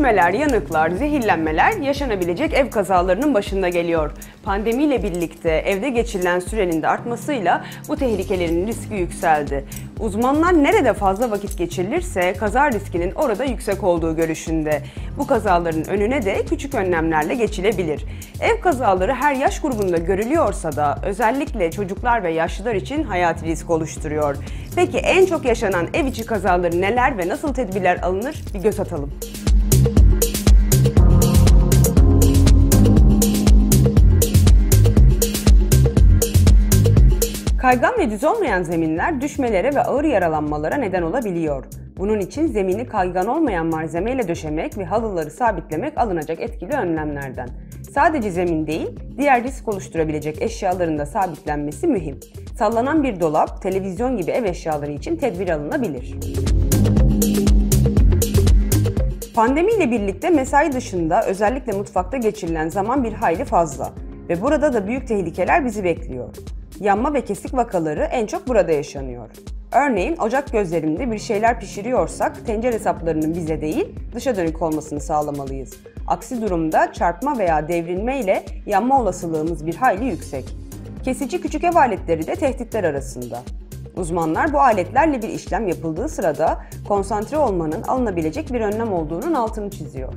Üşümeler, yanıklar, zehirlenmeler yaşanabilecek ev kazalarının başında geliyor. Pandemiyle birlikte evde geçirilen sürenin de artmasıyla bu tehlikelerin riski yükseldi. Uzmanlar nerede fazla vakit geçirilirse kaza riskinin orada yüksek olduğu görüşünde. Bu kazaların önüne de küçük önlemlerle geçilebilir. Ev kazaları her yaş grubunda görülüyorsa da özellikle çocuklar ve yaşlılar için hayati risk oluşturuyor. Peki en çok yaşanan ev içi kazaları neler ve nasıl tedbirler alınır? Bir göz atalım. Kaygan ve düz olmayan zeminler düşmelere ve ağır yaralanmalara neden olabiliyor. Bunun için zemini kaygan olmayan malzemeyle döşemek ve halıları sabitlemek alınacak etkili önlemlerden. Sadece zemin değil, diğer risk oluşturabilecek eşyaların da sabitlenmesi mühim. Sallanan bir dolap, televizyon gibi ev eşyaları için tedbir alınabilir. Pandemiyle birlikte mesai dışında özellikle mutfakta geçirilen zaman bir hayli fazla ve burada da büyük tehlikeler bizi bekliyor. Yanma ve kesik vakaları en çok burada yaşanıyor. Örneğin ocak gözlerinde bir şeyler pişiriyorsak tencere saplarının bize değil dışa dönük olmasını sağlamalıyız. Aksi durumda çarpma veya devrilme ile yanma olasılığımız bir hayli yüksek. Kesici küçük ev aletleri de tehditler arasında. Uzmanlar bu aletlerle bir işlem yapıldığı sırada konsantre olmanın alınabilecek bir önlem olduğunun altını çiziyor.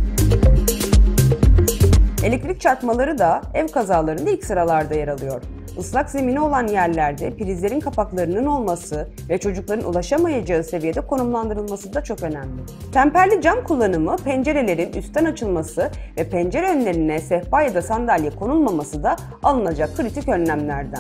Elektrik çarpmaları da ev kazalarında ilk sıralarda yer alıyor. Islak zemini olan yerlerde prizlerin kapaklarının olması ve çocukların ulaşamayacağı seviyede konumlandırılması da çok önemli. Temperli cam kullanımı, pencerelerin üstten açılması ve pencere önlerine sehpa ya da sandalye konulmaması da alınacak kritik önlemlerden.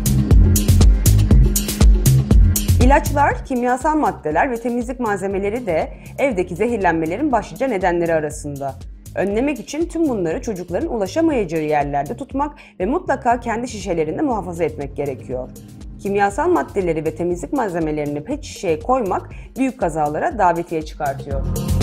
İlaçlar, kimyasal maddeler ve temizlik malzemeleri de evdeki zehirlenmelerin başlıca nedenleri arasında. Önlemek için tüm bunları çocukların ulaşamayacağı yerlerde tutmak ve mutlaka kendi şişelerinde muhafaza etmek gerekiyor. Kimyasal maddeleri ve temizlik malzemelerini pet şişeye koymak büyük kazalara davetiye çıkartıyor.